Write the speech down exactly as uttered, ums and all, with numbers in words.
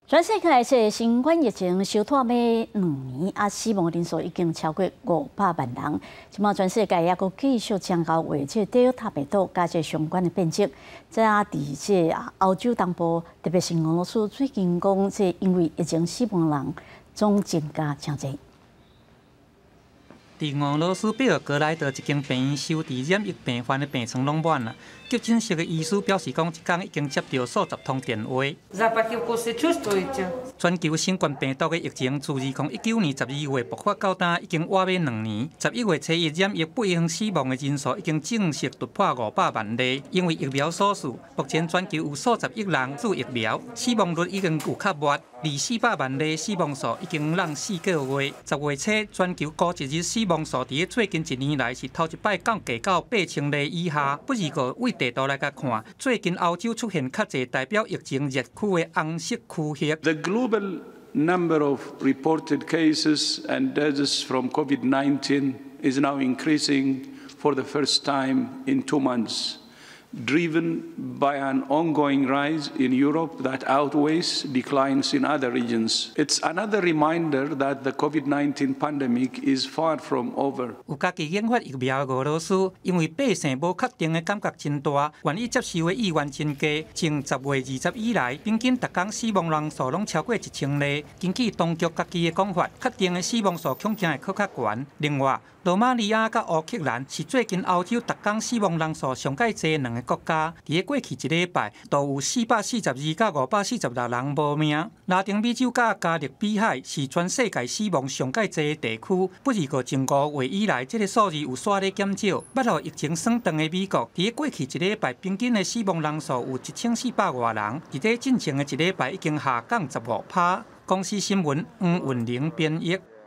全世界这新冠疫情烧拖尾两年，啊，死亡人数已经超过五百万人。即马全世界也阁继续将到为这Delta病毒加这相关的变种。这啊，伫这啊欧洲东部，特别是俄罗斯，最近讲这因为疫情死亡人总增加真侪。 伫俄罗斯贝尔格莱德一间病院收治染疫病患的病床拢满啦。急诊室的医师表示讲，一天已经接到数十通电话。全球新冠病毒的疫情自二零一九年十二月爆发到今，已经活尾两年。十一月初一染疫不幸死亡的人数已经正式突破五百万例。因为疫苗所需，目前全球有数十亿人注疫苗，死亡率已经有较末，二四百万例死亡数已经让四个月。十月初，全球高一日死亡数伫最近一年来是头一摆降低到八千例以下。不如个为地图来甲看，最近欧洲出现较侪代表疫情热区的红色区域。 The global number of reported cases and deaths from COVID nineteen is now increasing for the first time in two months, driven by an ongoing rise in Europe that outweighs declines in other regions. It's another reminder that the COVID nineteen pandemic is far from over. 有家己研发疫苗的俄罗斯，因为百姓无确定的感觉真大，愿意接受的意愿真低。从十月二十以来，平均每天死亡人数拢超过一千例。根据当局家己的讲法，确定的死亡数恐惊会搁较悬。另外，罗马尼亚甲乌克兰是最近欧洲每天死亡人数上介济两个国家。伫过去一礼拜，都有四百四十二甲五百四十六人无命。拉丁美洲甲加勒比海是全世界死亡上介济的地区。不是个从五月以来，这个数字有煞咧减少。捌互疫情升长的美国，伫过去一礼拜平均的死亡人数有一千四百外人，伫这进前的一礼拜已经下降十五趴。公司新闻黄云玲编译。